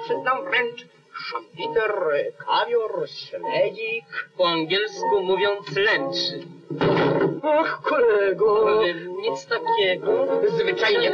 przyznam wręcz, szampiter, kawior, śledzik. Po angielsku mówiąc lunch. Ach, kolego. Nic takiego. Zwyczajnie.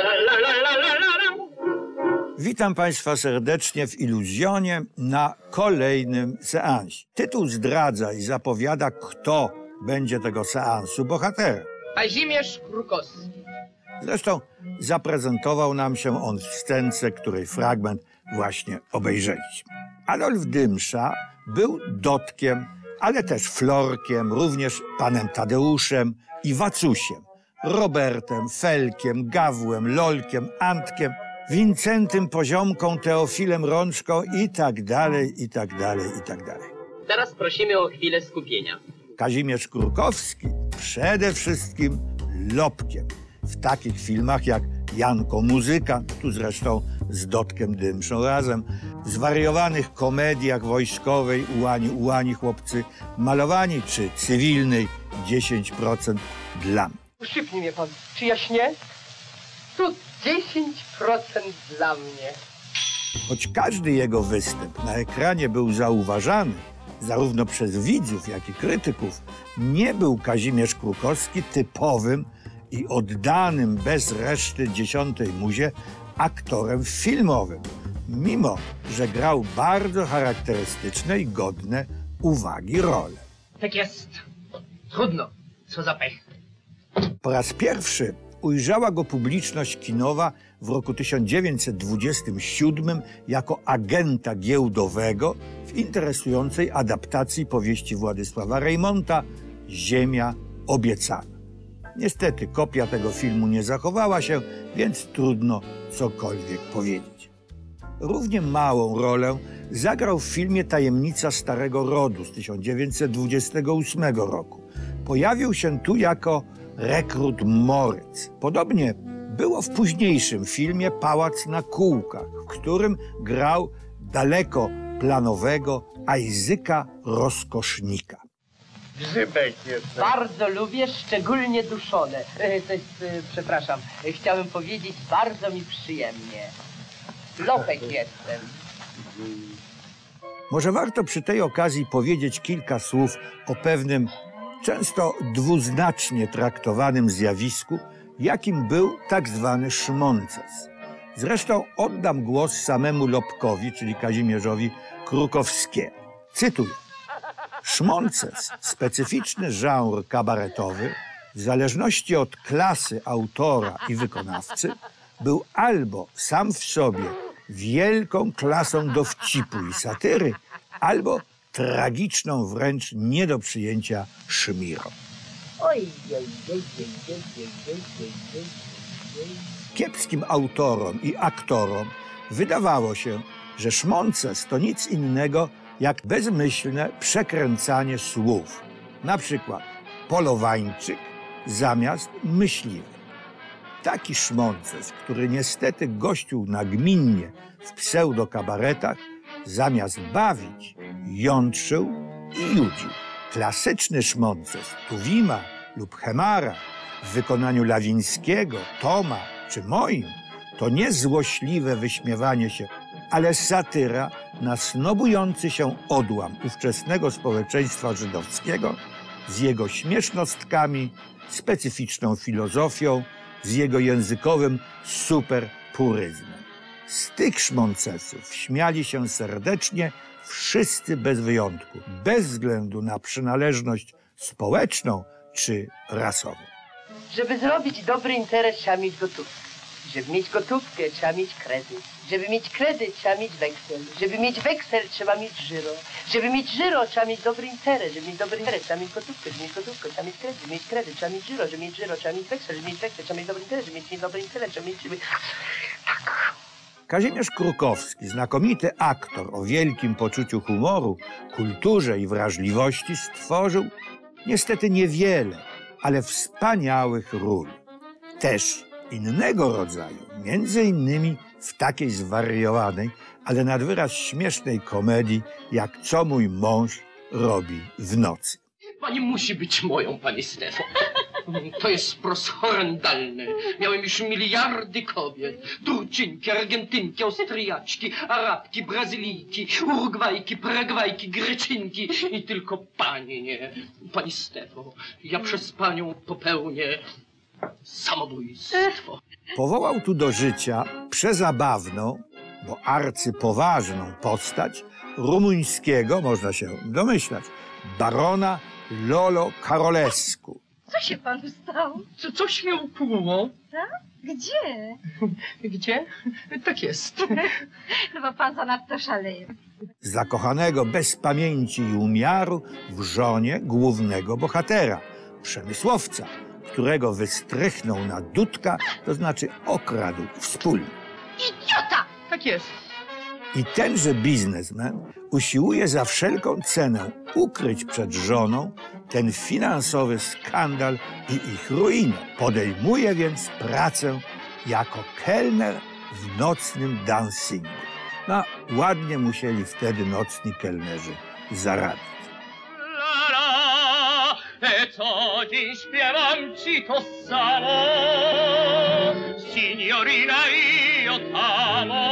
Witam Państwa serdecznie w Iluzjonie na kolejnym seansie. Tytuł zdradza i zapowiada, kto będzie tego seansu bohaterem. Kazimierz Krukowski. Zresztą zaprezentował nam się on w scence, której fragment właśnie obejrzeliśmy. Adolf Dymsza był Dotkiem, ale też Florkiem, również panem Tadeuszem i Wacusiem, Robertem, Felkiem, Gawłem, Lolkiem, Antkiem, Wincentym Poziomką, Teofilem Rączką i tak dalej, i tak dalej, i tak dalej. Teraz prosimy o chwilę skupienia. Kazimierz Krukowski przede wszystkim Lopkiem. W takich filmach jak Janko Muzykant, tu zresztą z Dotkiem Dymszą razem, w zwariowanych komediach wojskowej Ułani chłopcy malowani, czy cywilnej 10% dla mnie. Uszczypnij mnie pan. Czy ja śnię? Tu 10% dla mnie. Choć każdy jego występ na ekranie był zauważany, zarówno przez widzów, jak i krytyków, nie był Kazimierz Krukowski typowym i oddanym bez reszty dziesiątej muzie aktorem filmowym, mimo że grał bardzo charakterystyczne i godne uwagi role. Tak jest. Trudno. Co za pech. Po raz pierwszy ujrzała go publiczność kinowa w roku 1927 jako agenta giełdowego w interesującej adaptacji powieści Władysława Reymonta Ziemia obiecana. Niestety kopia tego filmu nie zachowała się, więc trudno cokolwiek powiedzieć. Równie małą rolę zagrał w filmie Tajemnica Starego Rodu z 1928 roku. Pojawił się tu jako rekrut Moryc. Podobnie było w późniejszym filmie Pałac na kółkach, w którym grał dalekoplanowego Ajzyka Rozkosznika. Grzybek jest. Bardzo lubię, szczególnie duszone. Przepraszam, chciałem powiedzieć, bardzo mi przyjemnie. Lopek jestem. Może warto przy tej okazji powiedzieć kilka słów o pewnym, często dwuznacznie traktowanym zjawisku, jakim był tak zwany szmonces. Zresztą oddam głos samemu Lopkowi, czyli Kazimierzowi Krukowskiemu. Cytuję. Szmonces, specyficzny żanr kabaretowy, w zależności od klasy autora i wykonawcy, był albo sam w sobie wielką klasą dowcipu i satyry, albo tragiczną wręcz nie do przyjęcia szmirą. Kiepskim autorom i aktorom wydawało się, że szmonces to nic innego jak bezmyślne przekręcanie słów. Na przykład polowańczyk zamiast myśliwy. Taki szmonces, który niestety gościł nagminnie w pseudokabaretach, zamiast bawić, jątrzył i judził. Klasyczny szmonces Tuwima lub Hemara w wykonaniu Lawińskiego, Toma czy moim to nie złośliwe wyśmiewanie się, ale satyra na snobujący się odłam ówczesnego społeczeństwa żydowskiego z jego śmiesznostkami, specyficzną filozofią, z jego językowym superpuryzmem. Z tych szmoncesów śmiali się serdecznie wszyscy bez wyjątku, bez względu na przynależność społeczną czy rasową. Żeby zrobić dobry interes, trzeba mieć gotówkę. Żeby mieć gotówkę, trzeba mieć kredyt. Żeby mieć kredyt, trzeba mieć weksel. Żeby mieć weksel, trzeba mieć żyro. Żeby mieć żyro, trzeba mieć dobry interes. Żeby mieć dobry interes, trzeba mieć gotówkę. Żeby mieć gotówkę, trzeba mieć kredyt. Żeby mieć kredyt, trzeba mieć żyro. Żeby mieć żyro, trzeba mieć weksel. Żeby mieć weksel, trzeba mieć dobry interes. Żeby mieć dobry interes, trzeba mieć... Tak. Kazimierz Krukowski, znakomity aktor o wielkim poczuciu humoru, kulturze i wrażliwości, stworzył niestety niewiele, ale wspaniałych ról. Też innego rodzaju, między innymi w takiej zwariowanej, ale nad wyraz śmiesznej komedii, jak Co mój mąż robi w nocy. Pani musi być moją, pani Stefo. To jest wprost horrendalne. Miałem już miliardy kobiet. Turczynki, Argentynki, Austriaczki, Arabki, Brazylijki, Urugwajki, Paragwajki, Greczynki i tylko pani nie. Pani Stefo, ja przez panią popełnię samobójstwo. Powołał tu do życia przezabawną, bo arcypoważną postać rumuńskiego, można się domyślać, barona Lolo Karolescu. Co się panu stało? Coś mnie ukłuło. Tak? Gdzie? Gdzie? Tak jest. No bo pan zanadto szaleje. Zakochanego bez pamięci i umiaru w żonie głównego bohatera, przemysłowca, którego wystrychnął na dudka, to znaczy okradł wspólnie. Idiota! Tak jest. I tenże biznesmen usiłuje za wszelką cenę ukryć przed żoną ten finansowy skandal i ich ruinę. Podejmuje więc pracę jako kelner w nocnym dancingu. No, ładnie musieli wtedy nocni kelnerzy zarabiać. Co dzień śpiewam ci to samo, signorina io t'amo.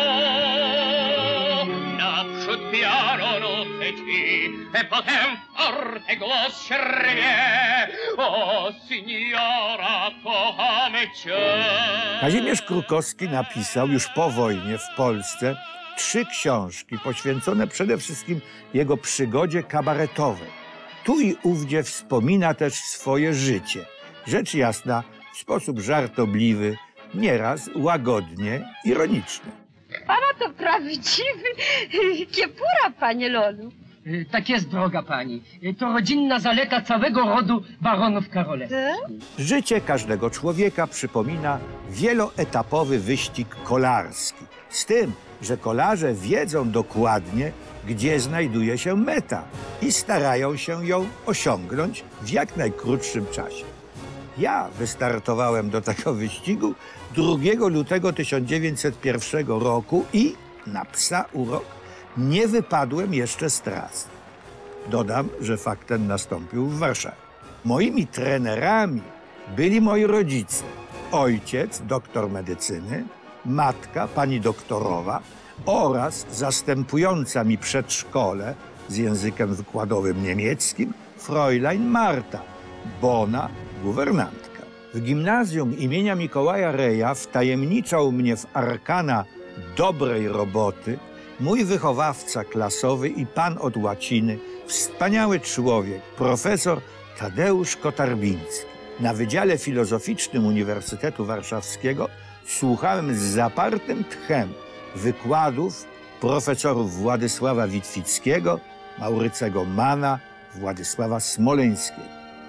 Naprzód piano noce ci, potem forte głos się rwie. O, signora, kochamy cię. Kazimierz Krukowski napisał już po wojnie w Polsce 3 książki poświęcone przede wszystkim jego przygodzie kabaretowej. Tu i ówdzie wspomina też swoje życie. Rzecz jasna, w sposób żartobliwy, nieraz łagodnie ironiczny. Pana to prawdziwy kiepura, panie Lolu. Tak jest, droga pani. To rodzinna zaleta całego rodu baronów Karolewskich. Życie każdego człowieka przypomina wieloetapowy wyścig kolarski. Z tym, że kolarze wiedzą dokładnie, gdzie znajduje się meta i starają się ją osiągnąć w jak najkrótszym czasie. Ja wystartowałem do tego wyścigu 2 lutego 1901 roku i na psa urok nie wypadłem jeszcze z trasy. Dodam, że fakt ten nastąpił w Warszawie. Moimi trenerami byli moi rodzice. Ojciec, doktor medycyny, matka, pani doktorowa oraz zastępująca mi przedszkole z językiem wykładowym niemieckim Fräulein Marta, bona guwernantka. W gimnazjum imienia Mikołaja Reja wtajemniczał mnie w arkana dobrej roboty mój wychowawca klasowy i pan od łaciny, wspaniały człowiek, profesor Tadeusz Kotarbiński. Na Wydziale Filozoficznym Uniwersytetu Warszawskiego słuchałem z zapartym tchem wykładów profesorów Władysława Witwickiego, Maurycego Mana, Władysława Smoleńskiego.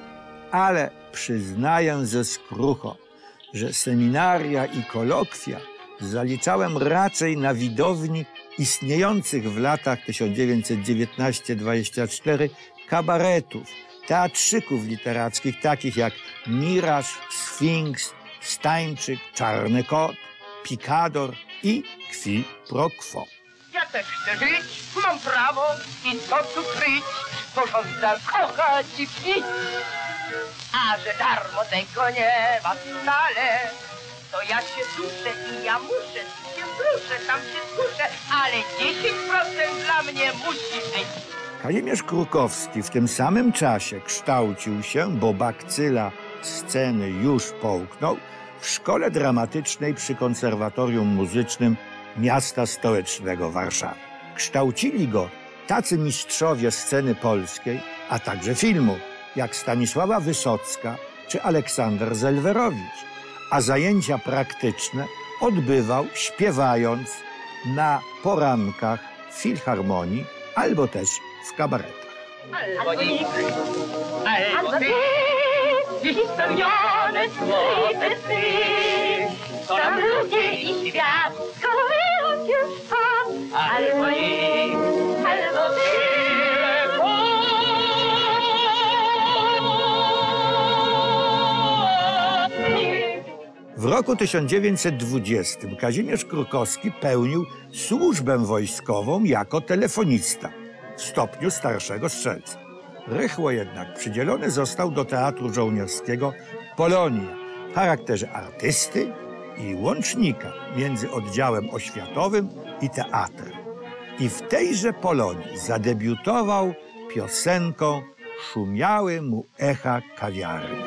Ale przyznaję ze skruchą, że seminaria i kolokwia zaliczałem raczej na widowni istniejących w latach 1919-24 kabaretów, teatrzyków literackich takich jak Miraż, Sfinks, Stańczyk, Czarny Kot, Pikador i Qui pro quo. Ja też chcę żyć, mam prawo i co tu kryć, porządna kochać i pić. A że darmo tego nie ma wcale, to ja się duszę i ja muszę, się wzruszę, tam się skuszę, ale 10% dla mnie musi być. Kazimierz Krukowski w tym samym czasie kształcił się, bo bakcyla sceny już połknął, w szkole dramatycznej przy Konserwatorium Muzycznym Miasta Stołecznego Warszawy. Kształcili go tacy mistrzowie sceny polskiej, a także filmu, jak Stanisława Wysocka czy Aleksander Zelwerowicz, a zajęcia praktyczne odbywał śpiewając na porankach w filharmonii albo też w kabaretach. Albo nikt, albo ty, spełnione słowy ty, tam ludzie i świat, kochają cię sam, albo nikt, albo ty. W roku 1920 Kazimierz Krukowski pełnił służbę wojskową jako telefonista w stopniu starszego strzelca. Rychło jednak przydzielony został do Teatru Żołnierskiego Polonia w charakterze artysty i łącznika między oddziałem oświatowym i teatrem. I w tejże Polonii zadebiutował piosenką Szumiały mu echa kawiarni.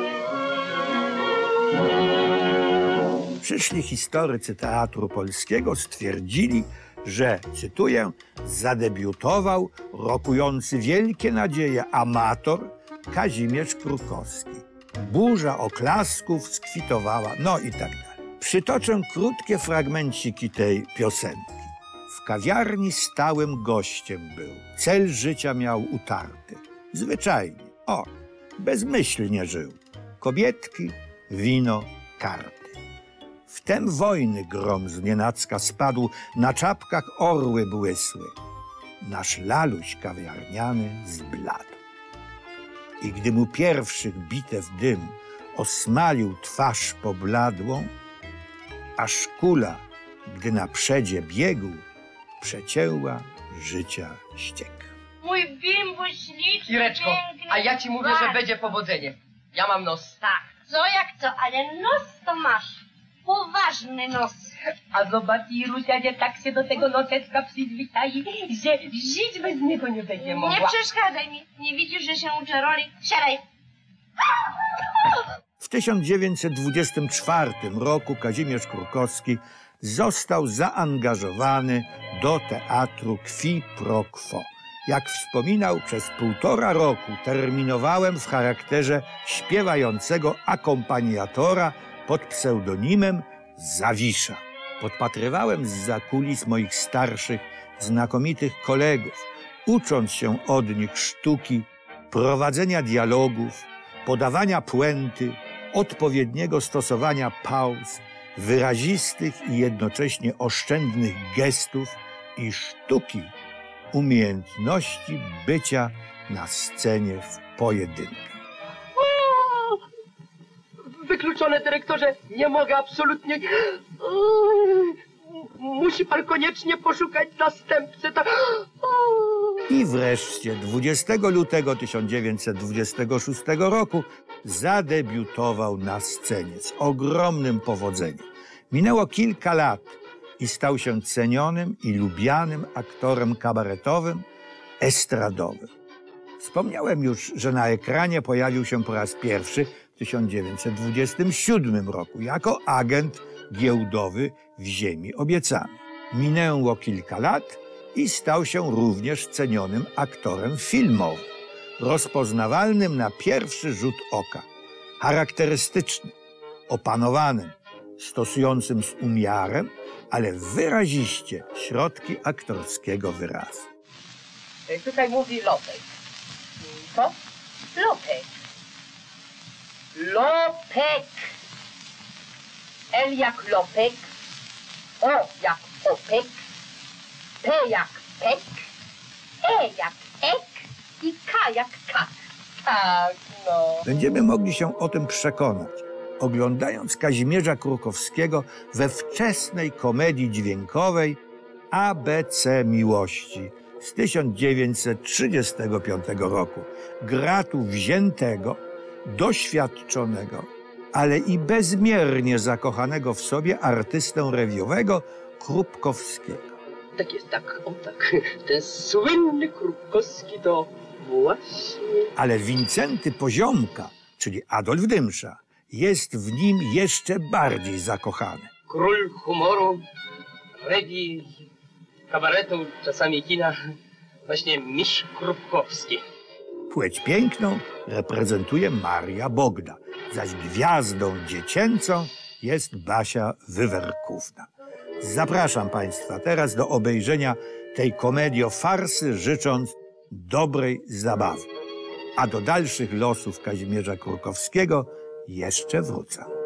Przyszli historycy teatru polskiego stwierdzili, że, cytuję, zadebiutował rokujący wielkie nadzieje amator Kazimierz Krukowski. Burza oklasków skwitowała, no i tak dalej. Przytoczę krótkie fragmenciki tej piosenki. W kawiarni stałym gościem był, cel życia miał utarty. Zwyczajnie, bezmyślnie żył. Kobietki, wino, karty. Wtem wojny grom znienacka spadł, na czapkach orły błysły. Nasz laluś kawiarniany zbladł. I gdy mu pierwszych bitew dym osmalił twarz pobladłą, aż kula, gdy na przedzie biegł, przecięła życia ściek. Mój bimbuś śliczny, Ireczko, piękny. a ja ci mówię, że będzie powodzenie. Ja mam nos. Tak, co jak co, ale nos to masz. Poważny nos. A zobacz, Irusia, nie tak się do tego noseczka przyzwyczai, że żyć bez niego nie będzie mogła. Nie przeszkadzaj mi. Nie widzisz, że się uczę roli? Siadaj. W 1924 roku Kazimierz Krukowski został zaangażowany do teatru Qui pro quo. Jak wspominał, przez 1,5 roku terminowałem w charakterze śpiewającego akompaniatora pod pseudonimem Zawisza. Podpatrywałem zza kulis moich starszych, znakomitych kolegów, ucząc się od nich sztuki prowadzenia dialogów, podawania puenty, odpowiedniego stosowania pauz, wyrazistych i jednocześnie oszczędnych gestów i sztuki umiejętności bycia na scenie w pojedynkę. Wykluczone, dyrektorze, nie mogę absolutnie. Musi pan koniecznie poszukać następcy. I wreszcie 20 lutego 1926 roku zadebiutował na scenie z ogromnym powodzeniem. Minęło kilka lat i stał się cenionym i lubianym aktorem kabaretowym, estradowym. Wspomniałem już, że na ekranie pojawił się po raz pierwszy w 1927 roku jako agent giełdowy w Ziemi Obiecanej. Minęło kilka lat i stał się również cenionym aktorem filmowym, rozpoznawalnym na pierwszy rzut oka, charakterystycznym, opanowanym, stosującym z umiarem, ale wyraziście środki aktorskiego wyrazu. Tutaj mówi Lopek. Co? Lopek. Lopek. L jak Lopek. O jak Opek. P jak Pek. E jak Ek. I K jak Kak. Tak, no. Będziemy mogli się o tym przekonać, oglądając Kazimierza Krukowskiego we wczesnej komedii dźwiękowej ABC Miłości z 1935 roku. Gra tu wziętego, doświadczonego, ale i bezmiernie zakochanego w sobie artystę rewiowego Krupkowskiego. Tak jest, tak, o tak. Ten słynny Krupkowski to właśnie... Ale Wincenty Poziomka, czyli Adolf Dymsza, jest w nim jeszcze bardziej zakochany. Król humoru, regi, kabaretu, czasami kina, właśnie mistrz Krupkowski. Płeć piękną reprezentuje Maria Bogda, zaś gwiazdą dziecięcą jest Basia Wywerkówna. Zapraszam Państwa teraz do obejrzenia tej komediofarsy, życząc dobrej zabawy. A do dalszych losów Kazimierza Krukowskiego jeszcze wrócę.